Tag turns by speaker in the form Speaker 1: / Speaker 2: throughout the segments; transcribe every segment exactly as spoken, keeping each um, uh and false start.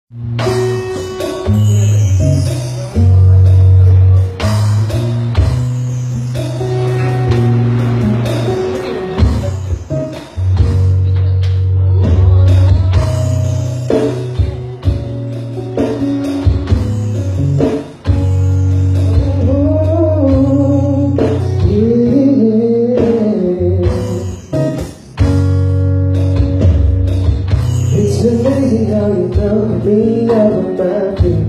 Speaker 1: It's amazing how you knock me off of my feet.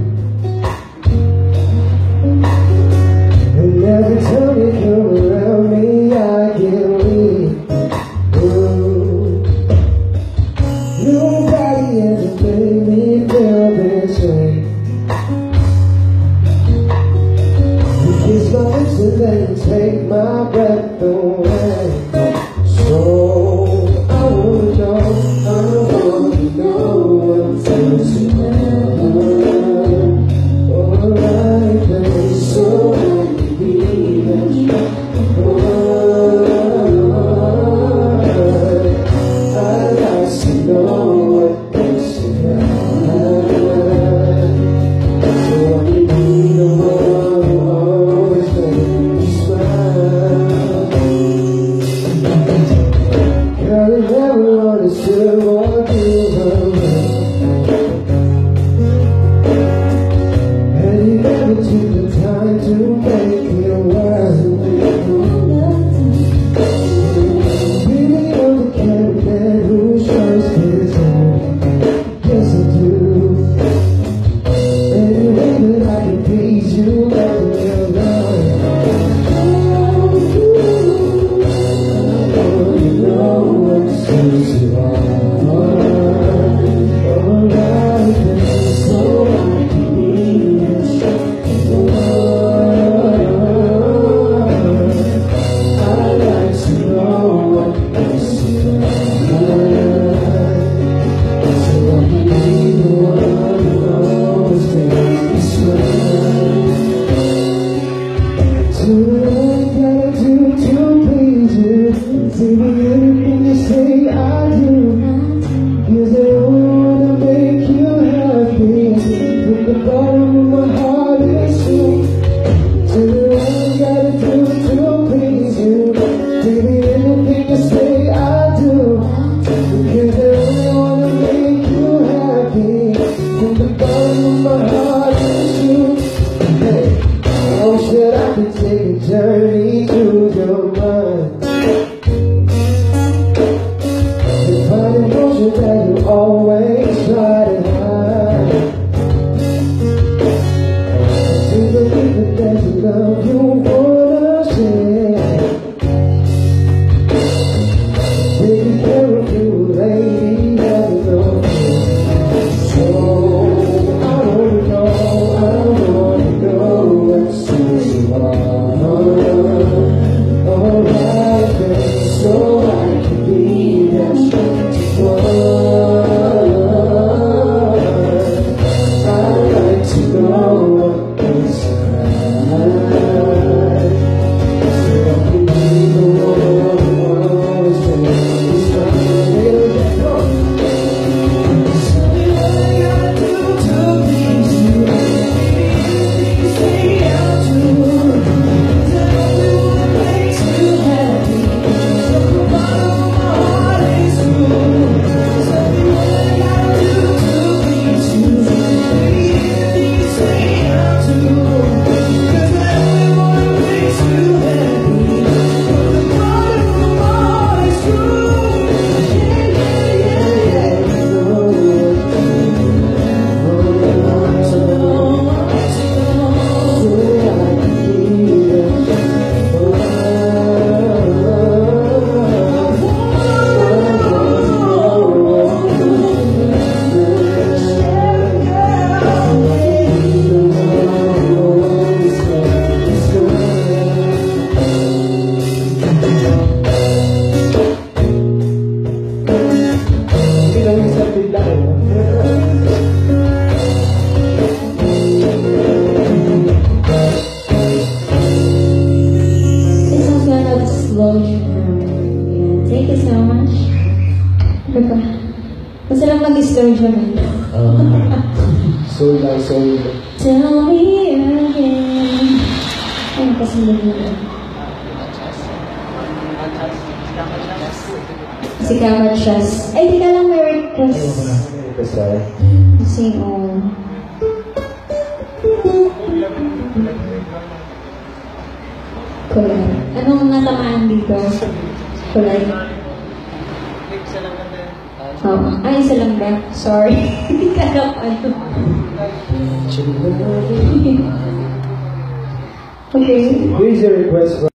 Speaker 1: And every time you come around me, I get weak. Ooh. Nobody ever made me feel this way. You kiss my lips and then you take my breath away. So I wanna know, I wanna know what feels to love. Alright, baby, so I can be that. I'd like to know what makes you happy. So I can be the one who always makes you smile. Girl, I never understood what you were. Soul lang, soul.
Speaker 2: Tell me again. Ano kasi yun? Si Kamachas. Ay, di ka lang may request.
Speaker 1: Ayoko na. Request tayo.
Speaker 2: Kasi, oh. Kulay. Anong natamaan dito? Kulay. Oh, ay, isa lang ba? Sorry. Hindi ka alam ano. Okay.
Speaker 1: Here's your request.